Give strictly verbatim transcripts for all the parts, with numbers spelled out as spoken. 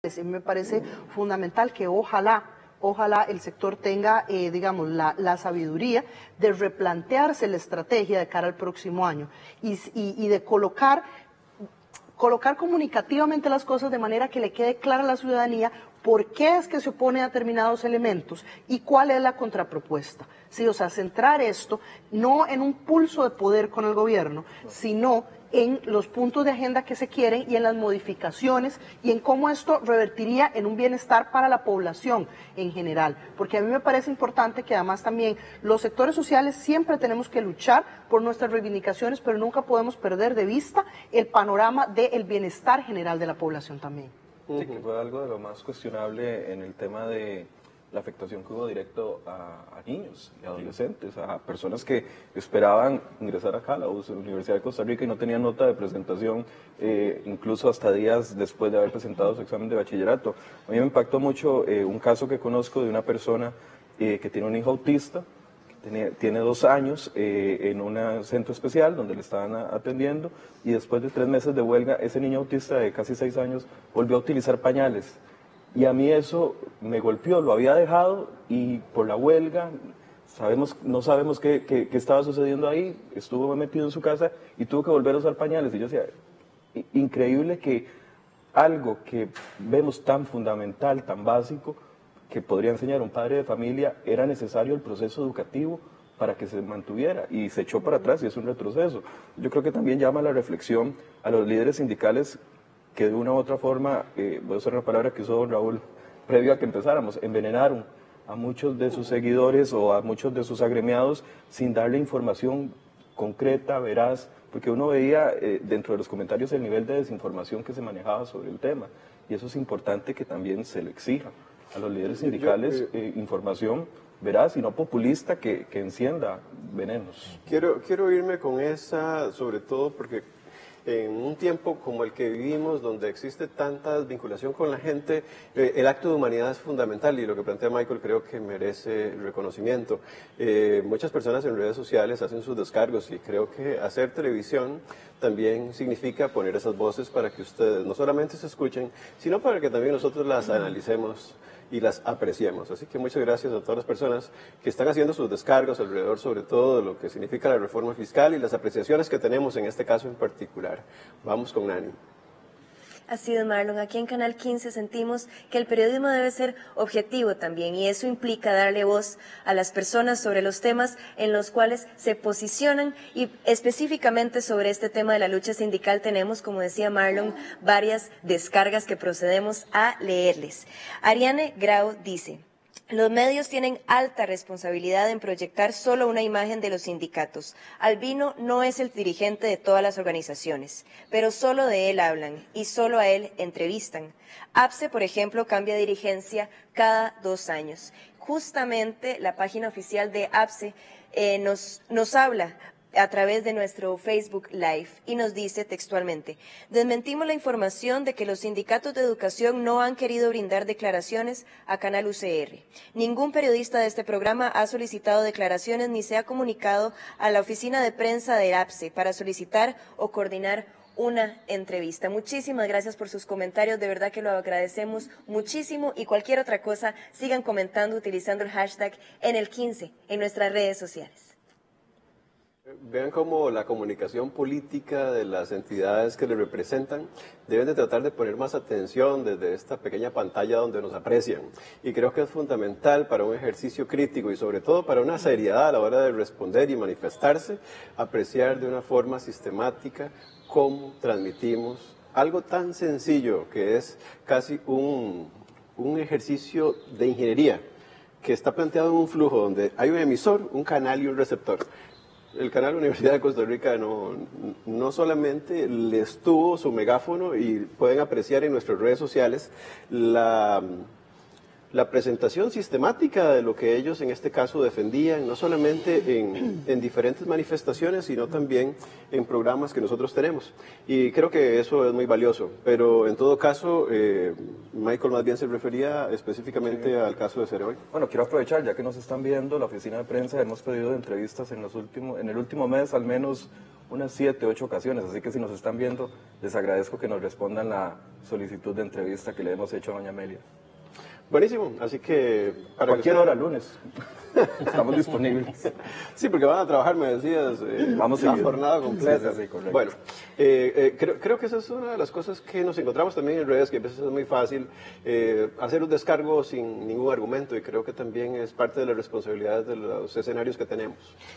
Me parece fundamental que ojalá, ojalá el sector tenga, eh, digamos, la, la sabiduría de replantearse la estrategia de cara al próximo año y, y, y de colocar, colocar comunicativamente las cosas de manera que le quede clara a la ciudadanía por qué es que se opone a determinados elementos y cuál es la contrapropuesta. Sí, o sea, centrar esto no en un pulso de poder con el gobierno, sino en los puntos de agenda que se quieren y en las modificaciones y en cómo esto revertiría en un bienestar para la población en general. Porque a mí me parece importante que además también los sectores sociales siempre tenemos que luchar por nuestras reivindicaciones, pero nunca podemos perder de vista el panorama del bienestar general de la población también. Sí, que fue algo de lo más cuestionable en el tema de la afectación que hubo directo a, a niños y adolescentes, a personas que esperaban ingresar acá a la Universidad de Costa Rica y no tenían nota de presentación, eh, incluso hasta días después de haber presentado su examen de bachillerato. A mí me impactó mucho eh, un caso que conozco de una persona eh, que tiene un hijo autista, que tiene, tiene dos años eh, en un centro especial donde le estaban atendiendo, y después de tres meses de huelga, ese niño autista de casi seis años volvió a utilizar pañales. Y a mí eso me golpeó, lo había dejado y por la huelga, sabemos, no sabemos qué, qué, qué estaba sucediendo ahí, estuvo metido en su casa y tuvo que volver a usar pañales. Y yo decía, increíble que algo que vemos tan fundamental, tan básico, que podría enseñar un padre de familia, era necesario el proceso educativo para que se mantuviera, y se echó para atrás y es un retroceso. Yo creo que también llama a la reflexión a los líderes sindicales que de una u otra forma, eh, voy a usar una palabra que usó don Raúl previo a que empezáramos, envenenaron a muchos de sus seguidores o a muchos de sus agremiados sin darle información concreta, veraz, porque uno veía eh, dentro de los comentarios el nivel de desinformación que se manejaba sobre el tema, y eso es importante que también se le exija a los líderes sindicales eh, información veraz y no populista que, que encienda venenos. Quiero, quiero irme con esa, sobre todo porque en un tiempo como el que vivimos, donde existe tanta vinculación con la gente, eh, el acto de humanidad es fundamental, y lo que plantea Michael creo que merece reconocimiento. Eh, muchas personas en redes sociales hacen sus descargos, y creo que hacer televisión también significa poner esas voces para que ustedes no solamente se escuchen, sino para que también nosotros las analicemos y las apreciemos. Así que muchas gracias a todas las personas que están haciendo sus descargos alrededor, sobre todo de lo que significa la reforma fiscal y las apreciaciones que tenemos en este caso en particular. Vamos con Nani. Así es, Marlon. Aquí en Canal quince sentimos que el periodismo debe ser objetivo también, y eso implica darle voz a las personas sobre los temas en los cuales se posicionan, y específicamente sobre este tema de la lucha sindical tenemos, como decía Marlon, varias descargas que procedemos a leerles. Ariane Grau dice: los medios tienen alta responsabilidad en proyectar solo una imagen de los sindicatos. Albino no es el dirigente de todas las organizaciones, pero solo de él hablan y solo a él entrevistan. APSE, por ejemplo, cambia de dirigencia cada dos años. Justamente la página oficial de APSE eh, nos, nos habla a través de nuestro Facebook Live y nos dice textualmente: desmentimos la información de que los sindicatos de educación no han querido brindar declaraciones a Canal U C R. Ningún periodista de este programa ha solicitado declaraciones ni se ha comunicado a la oficina de prensa de APSE para solicitar o coordinar una entrevista. Muchísimas gracias por sus comentarios, de verdad que lo agradecemos muchísimo, y cualquier otra cosa sigan comentando utilizando el hashtag en el quince en nuestras redes sociales. Vean cómo la comunicación política de las entidades que le representan deben de tratar de poner más atención desde esta pequeña pantalla donde nos aprecian. Y creo que es fundamental para un ejercicio crítico y sobre todo para una seriedad a la hora de responder y manifestarse, apreciar de una forma sistemática cómo transmitimos algo tan sencillo que es casi un, un ejercicio de ingeniería que está planteado en un flujo donde hay un emisor, un canal y un receptor. El canal Universidad de Costa Rica no, no solamente les tuvo su megáfono, y pueden apreciar en nuestras redes sociales la, la presentación sistemática de lo que ellos en este caso defendían, no solamente en, en diferentes manifestaciones, sino también en programas que nosotros tenemos. Y creo que eso es muy valioso. Pero en todo caso, eh, Michael más bien se refería específicamente sí. al caso de Cereoy. Bueno, quiero aprovechar, ya que nos están viendo, la oficina de prensa, hemos pedido entrevistas en, los últimos, en el último mes al menos unas siete, ocho ocasiones, así que si nos están viendo, les agradezco que nos respondan la solicitud de entrevista que le hemos hecho a doña Amelia. Buenísimo, así que... Para cualquier usted... hora, lunes, estamos disponibles. Sí, porque van a trabajar, me decías, eh, Vamos la jornada completa. Sí, sí, correcto. Bueno, eh, eh, creo, creo que esa es una de las cosas que nos encontramos también en redes, que a veces es muy fácil eh, hacer un descargo sin ningún argumento, y creo que también es parte de la responsabilidad de los escenarios que tenemos.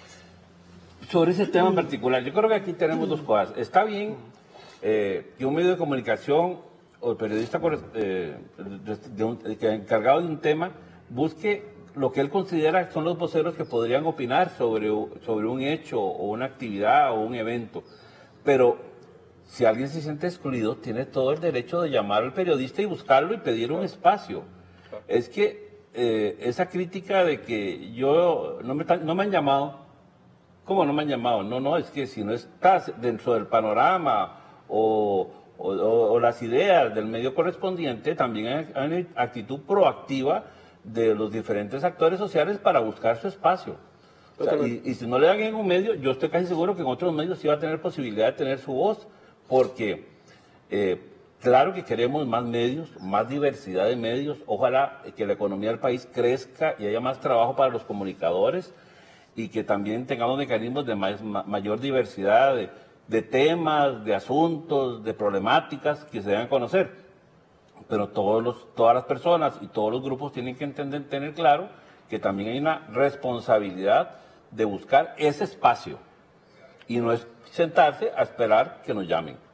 Sobre ese tema en particular, yo creo que aquí tenemos dos cosas. Está bien eh, que un medio de comunicación o el periodista eh, de un, de, encargado de un tema busque lo que él considera que son los voceros que podrían opinar sobre, sobre un hecho o una actividad o un evento. Pero si alguien se siente excluido, tiene todo el derecho de llamar al periodista y buscarlo y pedir un espacio. Es que eh, esa crítica de que yo no me, no me han llamado, ¿cómo no me han llamado? No, no, es que si no estás dentro del panorama o... O, o, o las ideas del medio correspondiente, también hay, hay una actitud proactiva de los diferentes actores sociales para buscar su espacio. O sea, y, y si no le dan en un medio, yo estoy casi seguro que en otros medios sí va a tener posibilidad de tener su voz, porque eh, claro que queremos más medios, más diversidad de medios, ojalá que la economía del país crezca y haya más trabajo para los comunicadores y que también tengamos mecanismos de más, mayor diversidad de de temas, de asuntos, de problemáticas que se deben conocer. Pero todos los, todas las personas y todos los grupos tienen que entender, tener claro que también hay una responsabilidad de buscar ese espacio y no es sentarse a esperar que nos llamen.